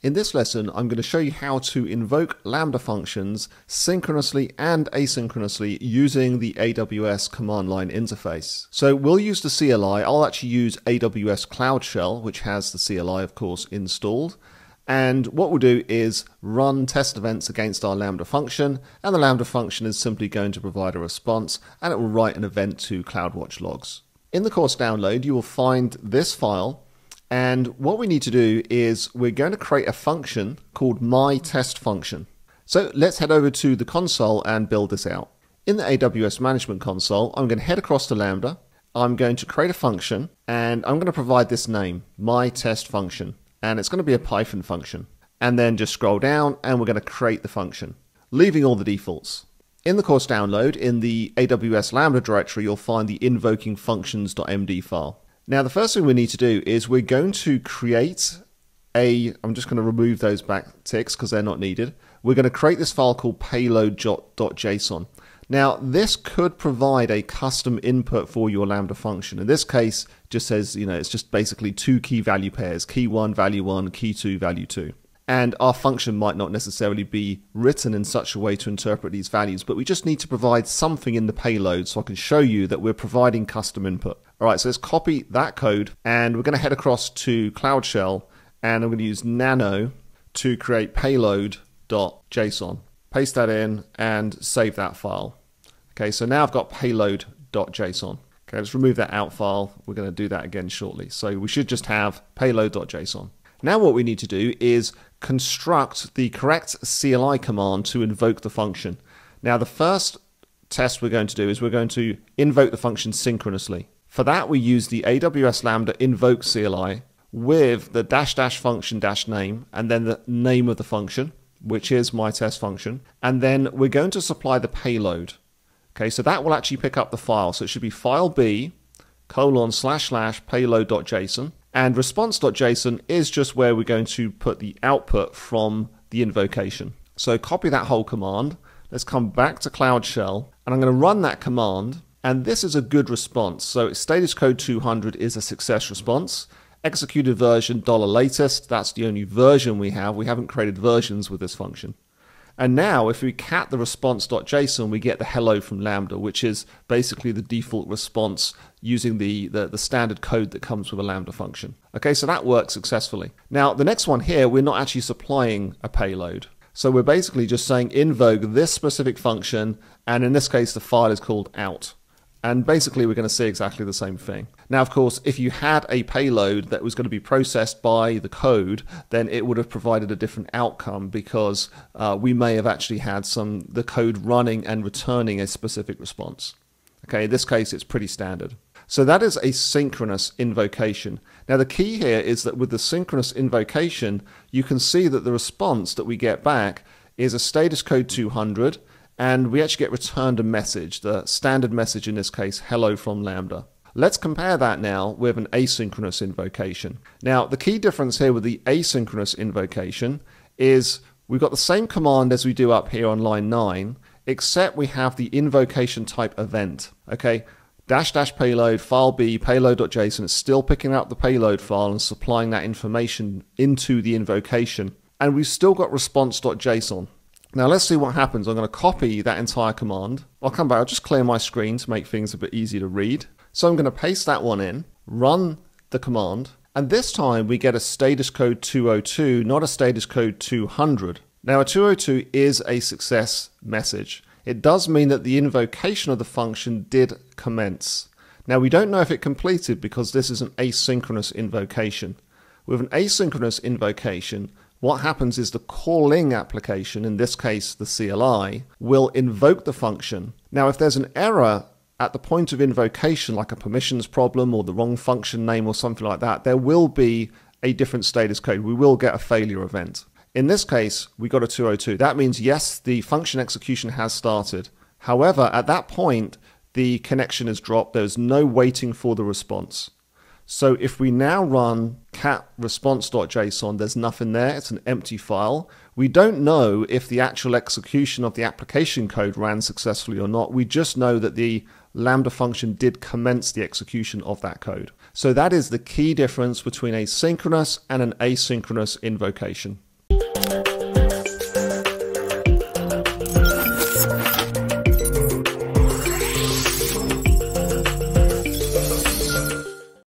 In this lesson, I'm going to show you how to invoke Lambda functions synchronously and asynchronously using the AWS Command Line Interface. So we'll use the CLI. I'll actually use AWS Cloud Shell, which has the CLI, of course, installed. And what we'll do is run test events against our Lambda function, and the Lambda function is simply going to provide a response, and it will write an event to CloudWatch logs. In the course download, you will find this file. And what we need to do is we're going to create a function called myTestFunction. So let's head over to the console and build this out. In the AWS Management Console, I'm going to head across to Lambda. I'm going to create a function, and I'm going to provide this name, myTestFunction. And it's going to be a Python function. And then just scroll down, and we're going to create the function, leaving all the defaults. In the course download, in the AWS Lambda directory, you'll find the invokingfunctions.md file. Now, the first thing we need to do is we're going to create I'm just going to remove those back ticks because they're not needed. We're going to create this file called payload.json. Now, this could provide a custom input for your Lambda function. In this case, it just says, it's just basically two key value pairs, key 1, value 1, key 2, value 2. And our function might not necessarily be written in such a way to interpret these values, but we just need to provide something in the payload so I can show you that we're providing custom input. All right, so let's copy that code, and we're going to head across to Cloud Shell, and I'm going to use nano to create payload.json. Paste that in and save that file. Okay, so now I've got payload.json. Okay, let's remove that out file. We're going to do that again shortly. So we should just have payload.json. Now what we need to do is construct the correct CLI command to invoke the function. Now the first test we're going to do is we're going to invoke the function synchronously. For that we use the AWS Lambda Invoke CLI with the -- function -name and then the name of the function, which is myTestFunction, and then we're going to supply the payload. Okay, so that will actually pick up the file. So it should be file B :/payload.json. And response.json is just where we're going to put the output from the invocation. So copy that whole command. Let's come back to Cloud Shell, and I'm going to run that command. And this is a good response. So status code 200 is a success response. Executed version $latest. That's the only version we have. We haven't created versions with this function. And now if we cat the response.json, we get the hello from Lambda, which is basically the default response using the standard code that comes with a Lambda function. Okay, so that works successfully. Now, the next one here, we're not actually supplying a payload. So we're basically just saying invoke this specific function, and in this case, the file is called out. And basically, we're going to see exactly the same thing. Now, of course, if you had a payload that was going to be processed by the code, then it would have provided a different outcome because we may have actually had the code running and returning a specific response. Okay, in this case, it's pretty standard. So that is a synchronous invocation. Now, the key here is that with the synchronous invocation, you can see that the response that we get back is a status code 200, and we actually get returned a message, the standard message in this case, hello from Lambda. Let's compare that now with an asynchronous invocation. Now, the key difference here with the asynchronous invocation is we've got the same command as we do up here on line 9, except we have the invocation type event. Okay, -- payload, file B, payload.json is still picking up the payload file and supplying that information into the invocation. And we've still got response.json. Now let's see what happens. I'm going to copy that entire command. I'll come back, I'll just clear my screen to make things a bit easier to read. So I'm going to paste that one in, run the command, and this time we get a status code 202, not a status code 200. Now a 202 is a success message. It does mean that the invocation of the function did commence. Now we don't know if it completed because this is an asynchronous invocation. With an asynchronous invocation, what happens is the calling application, in this case the CLI, will invoke the function. Now if there's an error at the point of invocation, like a permissions problem or the wrong function name or something like that, there will be a different status code. We will get a failure event. In this case, we got a 202. That means, yes, the function execution has started. However, at that point, the connection is dropped. There's no waiting for the response. So if we now run cat response.json, there's nothing there. It's an empty file. We don't know if the actual execution of the application code ran successfully or not. We just know that the Lambda function did commence the execution of that code. So that is the key difference between a synchronous and an asynchronous invocation.